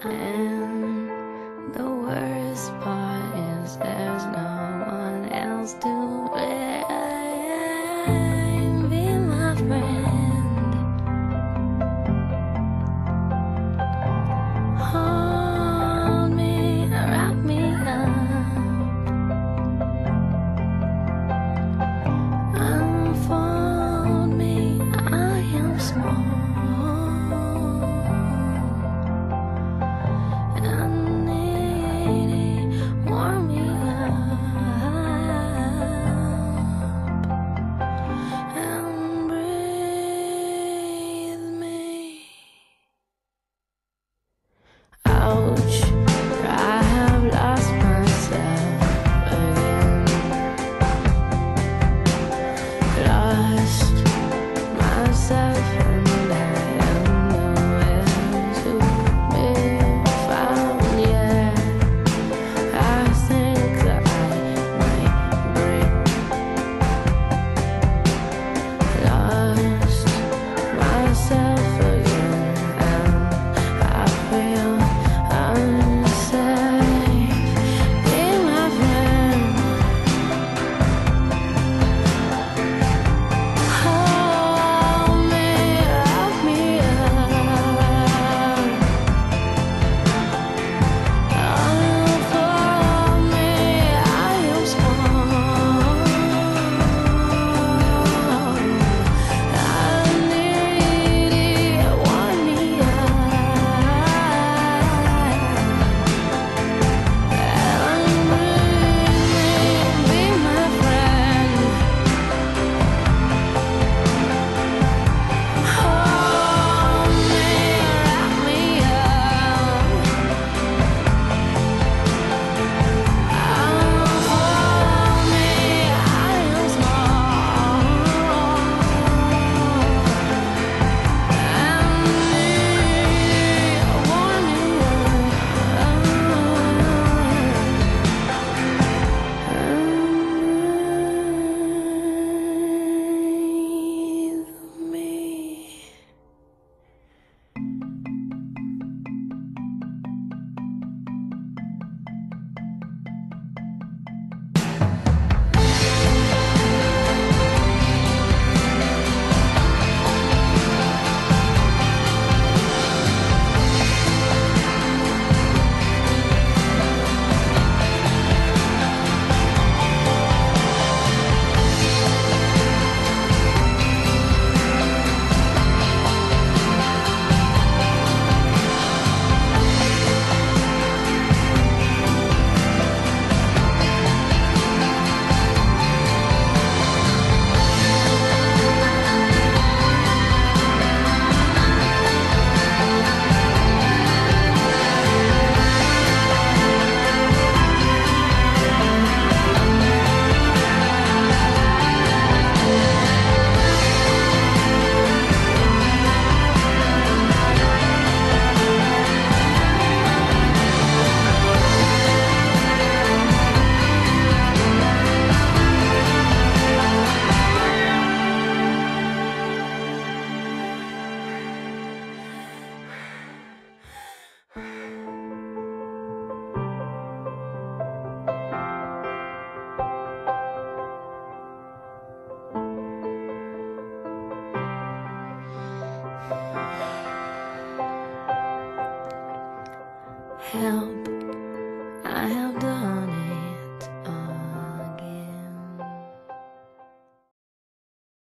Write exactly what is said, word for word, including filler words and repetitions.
And the worst part is there's no one else to blame. Be my friend, hold me, wrap me up, unfold me. I am small. Ouch, I have lost myself again. Lost myself and I am nowhere to be found yet. I think that I might break. Lost myself again and I feel help.